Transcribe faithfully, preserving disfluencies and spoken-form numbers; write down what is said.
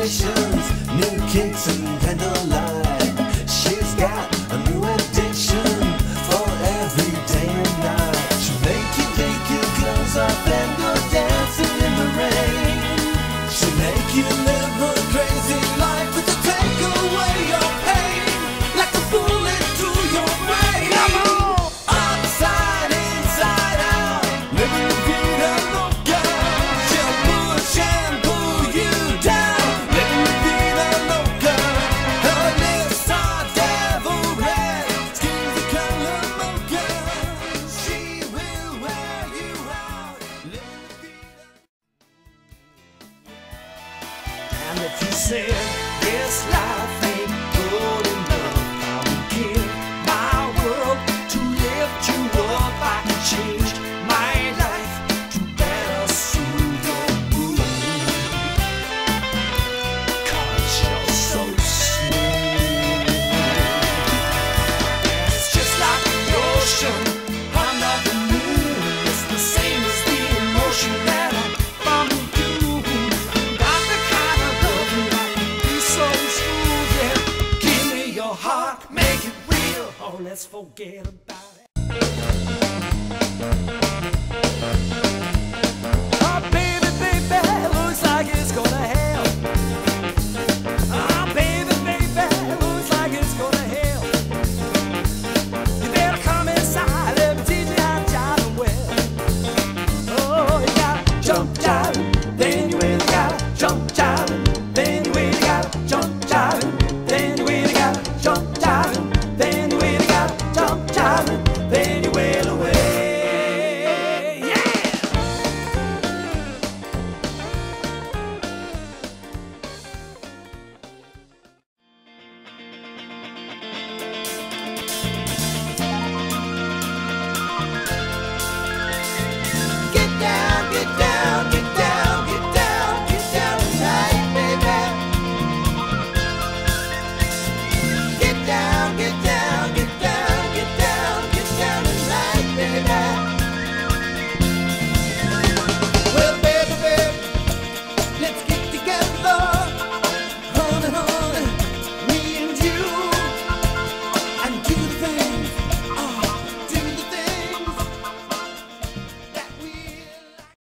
decorations, new kicks and candlelight. She's got a new addiction for every day and night. She'll make you take your clothes off and go dancing in the rain. She'll make you live a crazy life, but to take away your pain like a bullet through your brain. Come on! Upside, inside out, living la vida loca. She'll push and pull you down, living la vida loca. Her lips are devil red, skin's the color mocha. She will wear you out, living la vida. And if you said this life ain't good enough, I would give my world to lift you up. I can change my life to better suit your mood, 'cause you're so smooth. And it's just like the ocean under the moon. It's the same as the emotion that I'm from you. Got the kind of love that can be so smooth. Yeah, give me your heart, make it real. Oh, let's forget about it.